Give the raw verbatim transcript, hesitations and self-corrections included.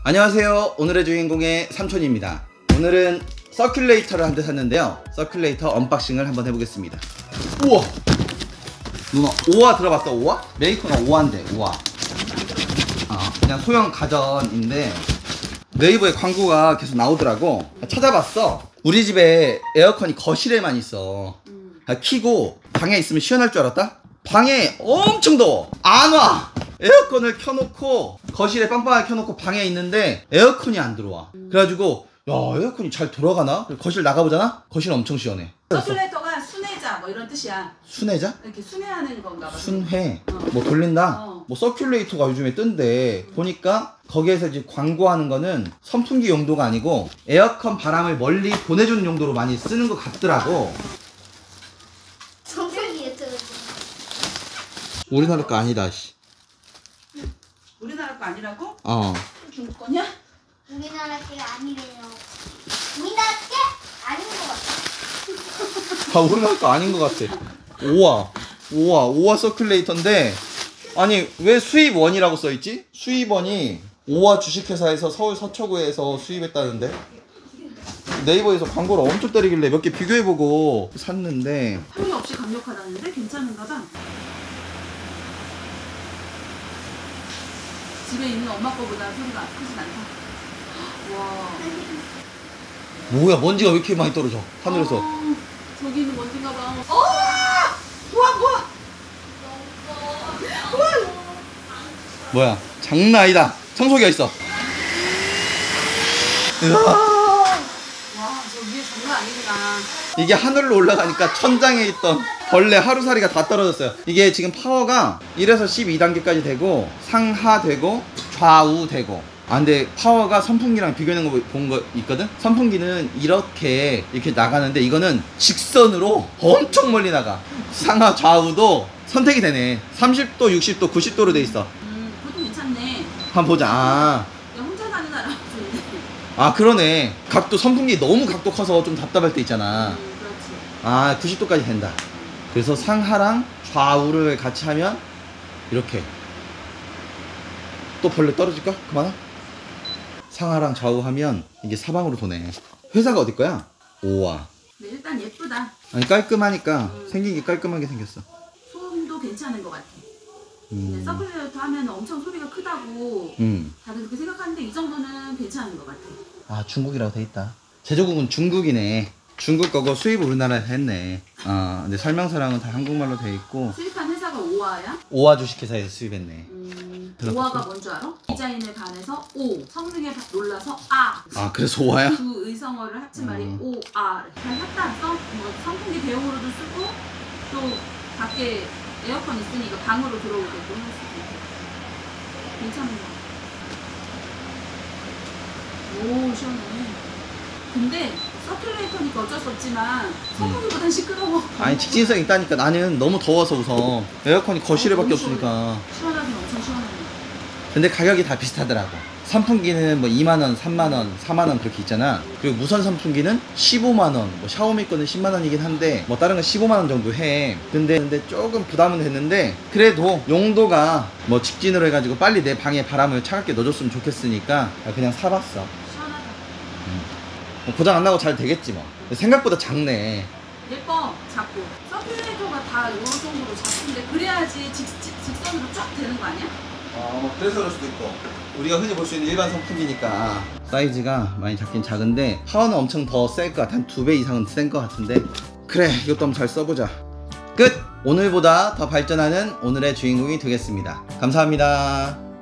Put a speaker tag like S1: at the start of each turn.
S1: 안녕하세요. 오늘의 주인공의 삼촌입니다. 오늘은 서큘레이터를 한 대 샀는데요. 서큘레이터 언박싱을 한번 해보겠습니다. 우와! 누나 오와 들어봤어? 오와? 메이커가 오와인데 오와. 아, 그냥 소형 가전인데 네이버에 광고가 계속 나오더라고. 찾아봤어. 우리 집에 에어컨이 거실에만 있어. 켜고 방에 있으면 시원할 줄 알았다? 방에 엄청 더워. 안 와. 에어컨을 켜놓고 거실에 빵빵하게 켜놓고 방에 있는데 에어컨이 안 들어와. 그래가지고 야, 에어컨이 잘 돌아가나? 거실 나가보잖아? 거실 엄청 시원해.
S2: 서큘레이터가 순회자 뭐 이런 뜻이야.
S1: 순회자?
S2: 이렇게 순회하는 건가 봐.
S1: 순회.
S2: 어.
S1: 뭐 돌린다?
S2: 어.
S1: 뭐 서큘레이터가 요즘에 뜬대. 보니까 거기에서 이제 광고하는 거는 선풍기 용도가 아니고 에어컨 바람을 멀리 보내주는 용도로 많이 쓰는 것 같더라고.
S3: 선풍기에 들어줘.
S1: 우리나라 거 아니다, 씨.
S2: 우리나라 거 아니라고?
S1: 어.
S2: 중국 거냐?
S3: 우리나라 게 아니래요. 우리나라 게 아닌 것 같아.
S1: 아, 우리나라 거 아닌 것 같아. 오와. 오와. 오와 서큘레이터인데, 아니, 왜 수입원이라고 써있지? 수입원이 오와 주식회사에서 서울 서초구에서 수입했다는데? 네이버에서 광고를 엄청 때리길래 몇 개 비교해보고 샀는데,
S2: 소리 없이 강력하다는데 괜찮은가 봐. 집에 있는 엄마 거보다 소리가 크진 않다. 와.
S1: 뭐야, 먼지가 왜 이렇게 많이 떨어져? 하늘에서.
S2: 어, 저기 있는 먼지인가 봐. 어! 우와, 우와! 우와!
S1: 뭐야, 장난 아니다. 청소기가 있어. 으아.
S2: 와, 저 위에 장난 아니구나.
S1: 이게 하늘로 올라가니까 천장에 있던 벌레 하루살이가 다 떨어졌어요. 이게 지금 파워가 일에서 십이 단계까지 되고 상하 되고 좌우 되고. 아, 근데 파워가 선풍기랑 비교하는 거 본 거 있거든? 선풍기는 이렇게 이렇게 나가는데 이거는 직선으로 엄청 멀리 나가. 상하 좌우도 선택이 되네. 삼십 도, 육십 도, 구십 도로 돼 있어.
S2: 음, 그것도 괜찮네.
S1: 한번 보자. 아,
S2: 야, 혼자 사는 나라 좋네.
S1: 아 그러네. 각도, 선풍기 너무 각도 커서 좀 답답할 때 있잖아.
S2: 음, 그렇지.
S1: 아, 구십 도까지 된다. 그래서 상하랑 좌우를 같이 하면 이렇게. 또 벌레 떨어질까? 그만하? 상하랑 좌우 하면 이게 사방으로 도네. 회사가 어디 거야? 오와.
S2: 근데 일단 예쁘다.
S1: 아니, 깔끔하니까
S2: 음.
S1: 생긴 게 깔끔하게 생겼어.
S2: 소음도 괜찮은 것 같아.
S1: 음.
S2: 서큘레이터 하면 엄청 소리가 크다고
S1: 음.
S2: 다들 그렇게 생각하는데 이 정도는 괜찮은 것 같아.
S1: 아, 중국이라고 돼 있다. 제조국은 중국이네. 중국 거고 수입 우리나라에서 했네. 아, 근데 설명서랑은 다 한국말로 돼 있고.
S2: 수입한 회사가 오아야?
S1: 오와 주식회사에서 수입했네.
S2: 음,
S1: 들어봤어?
S2: 오아가 뭔 줄 알아? 디자인에 반해서 오, 성능에 바- 놀라서 아.
S1: 아, 그래서 오와야?
S2: 두 의성어를 합친 말이
S1: 음.
S2: 오아. 잘 샀다 왔어? 뭐 선풍기 대용으로도 쓰고 또 밖에 에어컨 있으니까 방으로 들어오게도 할 수도 있고. 괜찮은 것 같아. 오, 시원해. 근데 서큘레이터니까 어쩔 수 없지만 선풍기보단 시끄러워.
S1: 아니, 직진성 있다니까. 나는 너무 더워서 우선 에어컨이 거실에밖에
S2: 너무
S1: 없으니까.
S2: 시원하긴 엄청 시원하네.
S1: 근데 가격이 다 비슷하더라고. 선풍기는 뭐 이만 원, 삼만 원, 사만 원 그렇게 있잖아. 그리고 무선 선풍기는 십오만 원, 뭐 샤오미 거는 십만 원이긴 한데 뭐 다른 건 십오만 원 정도 해. 근데 근데 조금 부담은 됐는데 그래도 용도가 뭐 직진으로 해가지고 빨리 내 방에 바람을 차갑게 넣어줬으면 좋겠으니까 그냥 사봤어.
S2: 시원하다.
S1: 뭐 고장 안 나고 잘 되겠지 뭐. 생각보다 작네.
S2: 예뻐, 작고. 서큘레이터가 다 이런 정도로 작은데 그래야지 직, 직, 직선으로 쫙 되는 거 아니야?
S1: 어, 그래서 그럴 수도 있고. 우리가 흔히 볼 수 있는 일반 선풍기니까 사이즈가 많이 작긴 작은데 파워는 엄청 더 셀 것 같아. 한 두 배 이상은 센 것 같은데. 그래, 이것도 한번 잘 써보자. 끝! 오늘보다 더 발전하는 오늘의 주인공이 되겠습니다. 감사합니다.